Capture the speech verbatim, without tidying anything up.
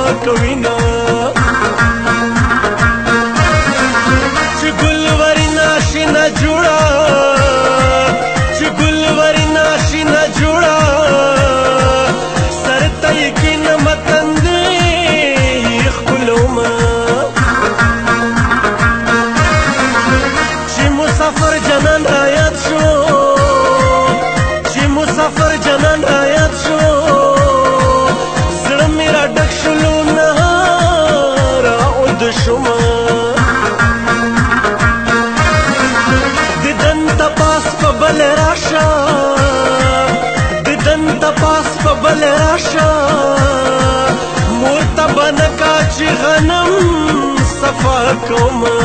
کوي نه چې ګل ورنا شي نه جوړه چې ګل ورنا شي نه جوړه سر ته یقین متندې خپلومه چې مسافر جنان آیات شو چې مسافر جنان آیات شو زړه مې را ډک شلو نه راعود شومه د دن تپاس په بل راشه د دن تپاس په بل راشه مور ته به نه کا چې غنم صفا کومه